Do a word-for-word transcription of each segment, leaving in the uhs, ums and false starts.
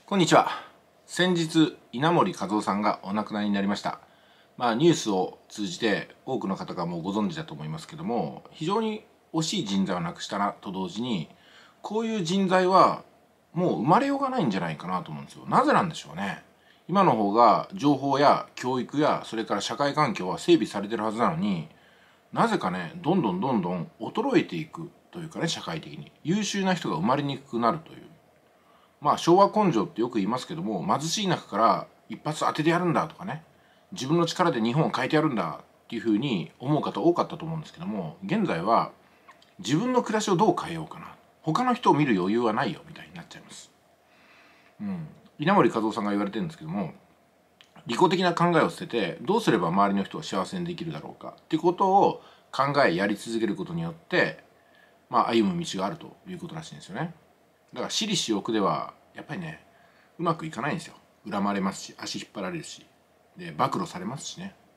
こんにちは。先日稲盛和夫さんがお亡くなりになりました。まあニュースを通じて多くの方がもうご存知だと思いますけども、非常に惜しい人材を亡くしたなと同時に、こういう人材はもう生まれようがないんじゃないかなと思うんですよ。なぜなんでしょうね。今の方が情報や教育やそれから社会環境は整備されてるはずなのに、なぜかね、どんどんどんどん衰えていくというかね、社会的に優秀な人が生まれにくくなるという。まあ昭和根性ってよく言いますけども、貧しい中から一発当ててやるんだとかね、自分の力で日本を変えてやるんだっていうふうに思う方多かったと思うんですけども、現在は自分の暮らしをどう変えようかな、他の人を見る余裕はないよみたいになっちゃいます。うん、稲盛和夫さんが言われてるんですけども、利己的な考えを捨ててどうすれば周りの人を幸せにできるだろうかっていうことを考えやり続けることによって、まあ、歩む道があるということらしいんですよね。だから私利私欲ではやっぱりね、うまくいかないんですよ。恨まれますし、足引っ張られるし、で暴露されますしね。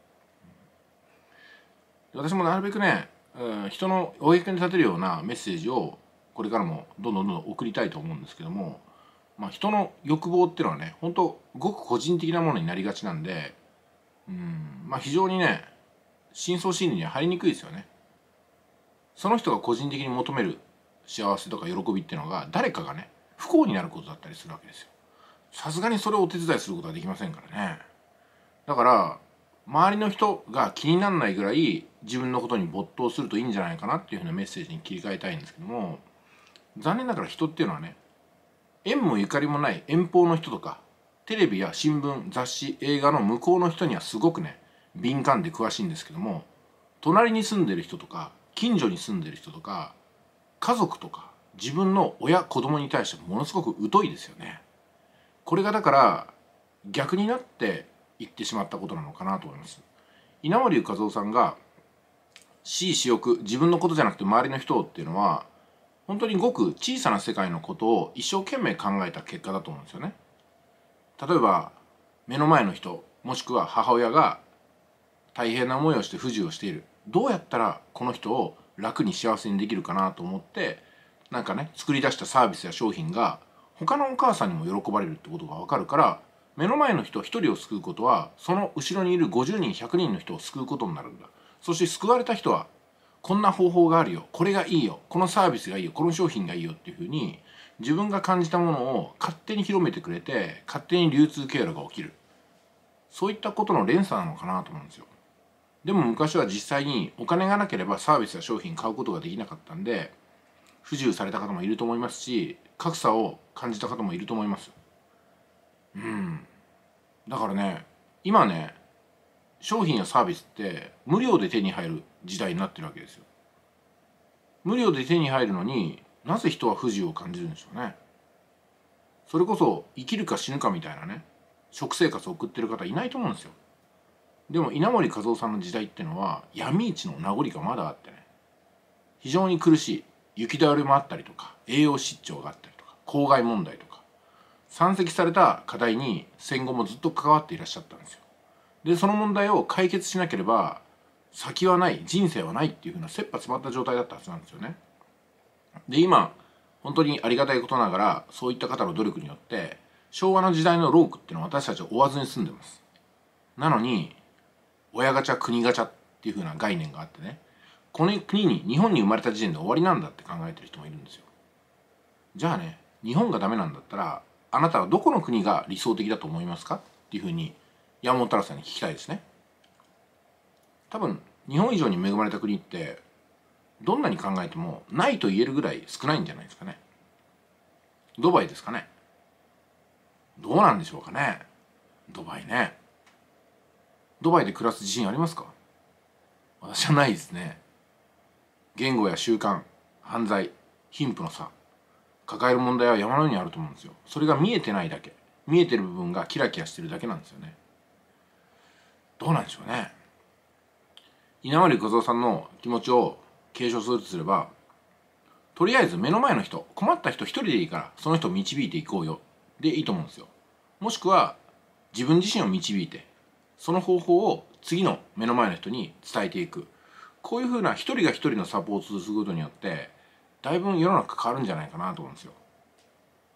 で私もなるべくね、うん、人のお役に立てるようなメッセージをこれからもどんどんどんどん送りたいと思うんですけども、まあ、人の欲望っていうのはね、本当ごく個人的なものになりがちなんで、うんまあ非常にね、深層心理には入りにくいですよね。その人が個人的に求める幸せとか喜びっていうのが誰かがね、不幸になることだったりするわけですよ。さすがにそれをお手伝いすることはできませんからね。だから周りの人が気にならないぐらい自分のことに没頭するといいんじゃないかなっていうふうなメッセージに切り替えたいんですけども、残念ながら人っていうのはね、縁もゆかりもない遠方の人とか、テレビや新聞雑誌映画の向こうの人にはすごくね、敏感で詳しいんですけども、隣に住んでる人とか近所に住んでる人とか家族とか自分の親子供に対してものすごく疎いですよね。これがだから逆になって言ってしまったことなのかなと思います。稲盛和夫さんが私利私欲、自分のことじゃなくて周りの人っていうのは本当にごく小さな世界のことを一生懸命考えた結果だと思うんですよね。例えば目の前の人もしくは母親が大変な思いをして不自由をしている、どうやったらこの人を楽に幸せにできるかなと思ってなんかね作り出したサービスや商品が他のお母さんにも喜ばれるってことが分かるから、目の前の人一人を救うことはその後ろにいるごじゅうにんひゃくにんの人を救うことになるんだ。そして救われた人はこんな方法があるよ、これがいいよ、このサービスがいいよ、この商品がいいよっていうふうに自分が感じたものを勝手に広めてくれて、勝手に流通経路が起きる、そういったことの連鎖なのかなと思うんですよ。でも昔は実際にお金がなければサービスや商品買うことができなかったんで、不自由された方もいると思いますし、格差を感じた方もいると思います。うんだからね、今ね、商品やサービスって無料で手に入る時代になってるわけですよ。無料で手に入るのになぜ人は不自由を感じるんでしょうね。それこそ生きるか死ぬかみたいなね、食生活を送ってる方いないと思うんですよ。でも稲盛和夫さんの時代っていうのは闇市の名残がまだあってね、非常に苦しい雪だるまもあったりとか、栄養失調があったりとか、公害問題とか山積された課題に戦後もずっと関わっていらっしゃったんですよ。でその問題を解決しなければ先はない、人生はないっていうふうな切羽詰まった状態だったはずなんですよね。で今本当にありがたいことながらそういった方の努力によって昭和の時代の労苦っていうのは私たちは追わずに済んでます。なのに親ガチャ国ガチャっていう風な概念があってね、この国に日本に生まれた時点で終わりなんだって考えてる人もいるんですよ。じゃあね、日本がダメなんだったらあなたはどこの国が理想的だと思いますかっていう風に山本太郎さんに聞きたいですね。多分日本以上に恵まれた国ってどんなに考えてもないと言えるぐらい少ないんじゃないですかね。ドバイですかね。どうなんでしょうかね。ドバイね。ドバイで暮らす自信ありますか？私はないですね。言語や習慣、犯罪、貧富の差、抱える問題は山のようにあると思うんですよ。それが見えてないだけ、見えてる部分がキラキラしてるだけなんですよね。どうなんでしょうね。稲盛和夫さんの気持ちを継承するとすれば、とりあえず目の前の人、困った人一人でいいからその人を導いていこうよでいいと思うんですよ。もしくは自分自身を導いてその方法を次の目の前の人に伝えていく、こういうふうな一人が一人のサポートをすることによってだいぶ世の中変わるんじゃないかなと思うんですよ。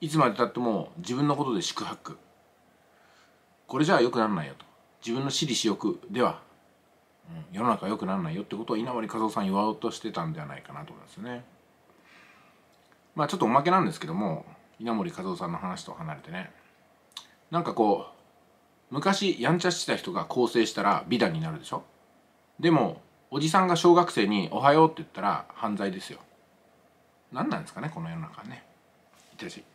いつまでたっても自分のことで四苦八苦、これじゃあ良くならないよと、自分の私利私欲では、うん、世の中は良くならないよってことを稲盛和夫さん言わおうとしてたんではないかなと思いますよね。まあちょっとおまけなんですけども、稲盛和夫さんの話と離れてね、なんかこう昔やんちゃしてた人が更生したら美談になるでしょ。でもおじさんが小学生に「おはよう」って言ったら犯罪ですよ。何なんですかねこの世の中はね。いってらっしゃい。